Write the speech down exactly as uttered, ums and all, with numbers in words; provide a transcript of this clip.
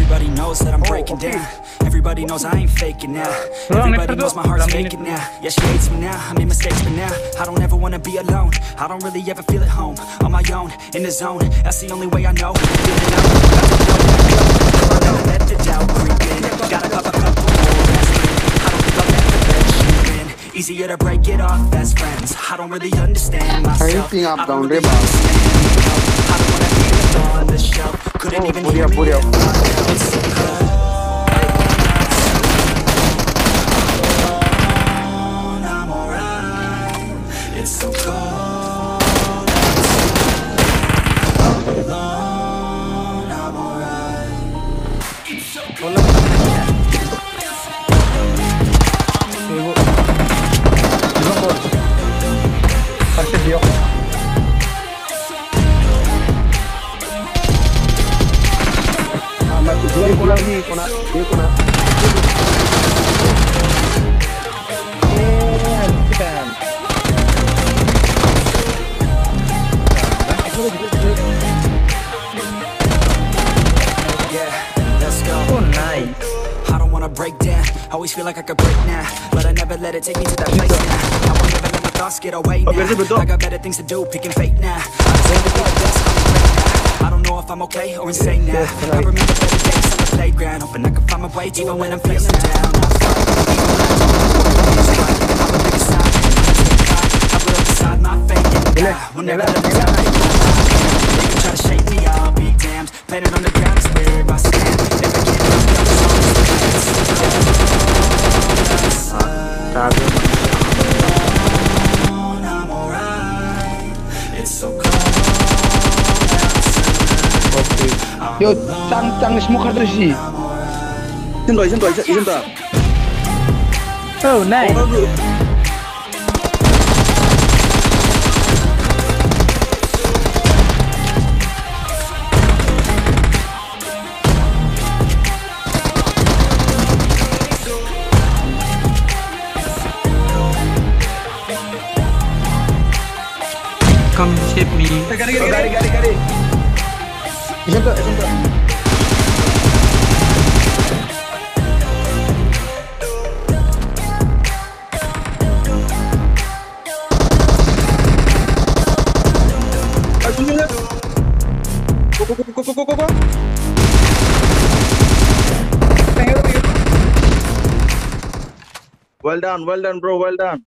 Everybody knows that I'm breaking down. Everybody knows I ain't faking now. Everybody knows my heart's faking now. Yeah, she hates me now, I made mistakes but now I don't ever wanna be alone. I don't really ever feel at home. On my own, in the zone, that's the only way I know. Feeling out, got to know that go. I'll never let the doubt creep in. Gotta pop a couple more aspirin. I don't think I'll let the bed shoot in. Easier to break it off best friends. I don't really understand myself. I don't really understand. I don't wanna be on the shelf. Couldn't even hear me. It's so cold. I'm alright. It's so cold. I'm alone. I'm alright. It's so cold. lagi kona dia kona eh kan yeah, let's go. Oh nice. I don't wanna break down. Always feel like I could break now, but I never let it take me to that place now. I won't never let my thoughts get away now. I got better things to do, picking fate now. I deserve to be the best, I'm great now. I don't know if I'm okay or insane now. I remember better days on the playground, hoping I can find my way even when I'm feeling down. I fight, even when I don't know what it's right. I'm a bigger side, I will decide my fate. Yeah, will never let me down. They can try to shake me, I'll be damned. Planet on the ground is where I stand. Never get up, I'm alright. It's so cold. Yo, cang cang smoke harus sih. Isin doa, isin doa, isin doa. Oh nice. Come save me. Gari, gari, gari, gari, gari. Isin doa, isin doa. Go, go, go, go, go, go, go. Well done, well done, bro, well done.